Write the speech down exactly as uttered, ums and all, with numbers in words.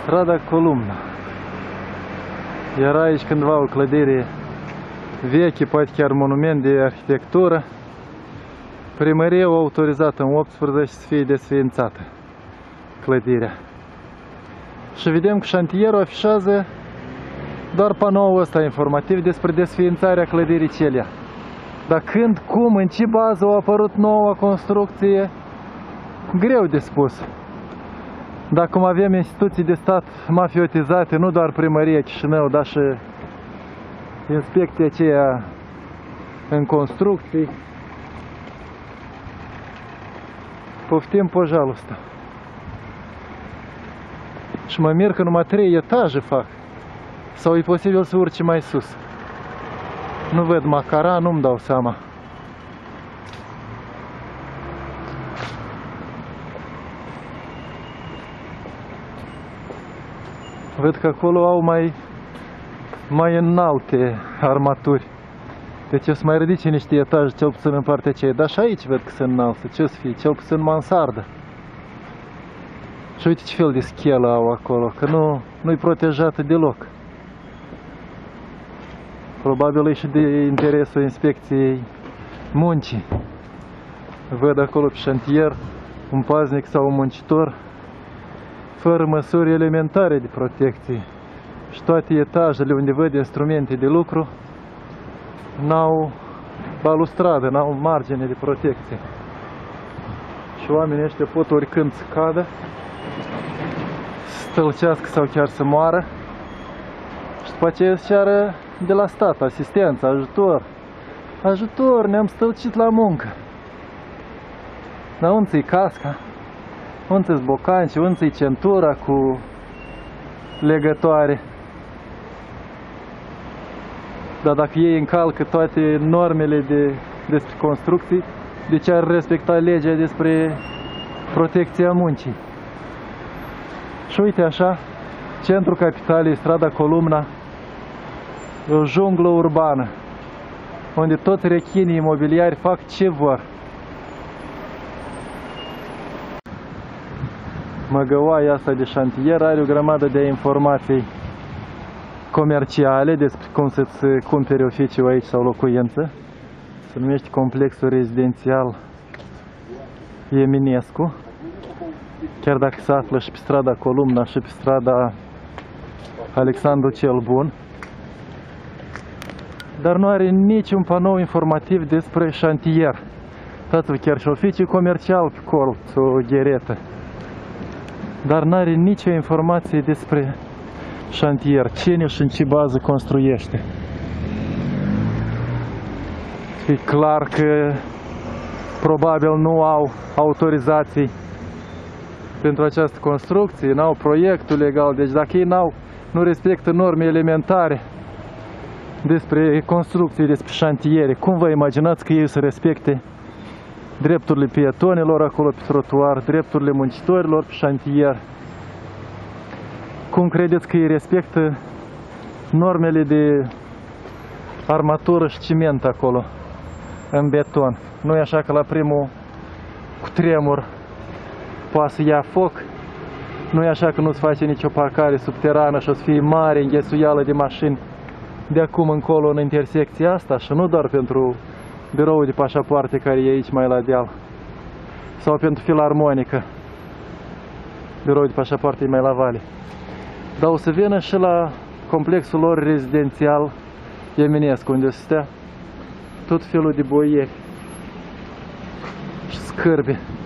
Strada Columna. Era aici cândva o clădire veche, poate chiar monument de arhitectură. Primăria a autorizat în optsprezece să fie desființată clădirea. Și vedem că șantierul afișează doar panoul ăsta informativ despre desființarea clădirii celea. Dar când, cum, în ce bază a apărut noua construcție, greu de spus. Dar cum avem instituții de stat mafiotizate, nu doar Primăria Chișinău, dar și inspecția aceea în construcții, poftim pojalul ăsta. Și mă mir că numai trei etaje fac. Sau e posibil să urce mai sus. Nu văd macara, nu-mi dau seama. Văd că acolo au mai, mai înalte armaturi. Deci o să mai ridice niște etaje, cel puțin în partea aceea. Dar și aici văd că se înalță. Ce o să fie? Cel puțin mansardă. Și uite ce fel de schelă au acolo, că nu, nu-i protejată deloc. Probabil e și de interesul inspecției muncii. Văd acolo pe șantier un paznic sau un muncitor fără măsuri elementare de protecție. Și toate etajele unde văd instrumente de lucru n-au balustradă, n-au margine de protecție. Și oamenii ăștia pot oricând să cadă, să stălcească sau chiar să moară. Și după aceea să ceară de la stat asistență, ajutor. Ajutor, ne-am stălcit la muncă. Dar unde-i casca? Unde-s bocanci? Unde-i centura cu legătoare? Dar dacă ei încalcă toate normele de, despre construcții, de ce ar respecta legea despre protecția muncii? Și uite așa, centrul capitalei, strada Columna, e o junglă urbană, unde toți rechinii imobiliari fac ce vor. Măgăoaia asta de șantier are o grămadă de informații comerciale despre cum să-ți cumperi oficiu aici sau locuință. Se numește complexul rezidențial Eminescu. Chiar dacă se află și pe strada Columna și pe strada Alexandru cel Bun. Dar nu are niciun panou informativ despre șantier. Uitați-vă, chiar și oficiu comercial pe colț, o gheretă. Dar nu are nicio informație despre șantier, cine și în ce bază construiește. E clar că probabil nu au autorizații pentru această construcție, n-au proiectul legal, deci dacă ei n-au, nu respectă norme elementare despre construcții, despre șantiere, cum vă imaginați că ei să respecte drepturile pietonilor acolo pe trotuar, drepturile muncitorilor pe șantier? Cum credeți că ei respectă normele de armatură și ciment acolo, în beton? Nu e așa că la primul cutremur poate să ia foc? Nu e așa că nu-ți face nicio parcare subterană și o să fie mare înghesuială de mașini de acum încolo în intersecția asta? Și nu doar pentru biroul de pașapoarte care e aici mai la deal, sau pentru filarmonică, biroul de pașapoarte e mai la vale. Dar o să vină și la complexul lor rezidențial Eminescu, unde o să stea tot felul de boieri și scârbe.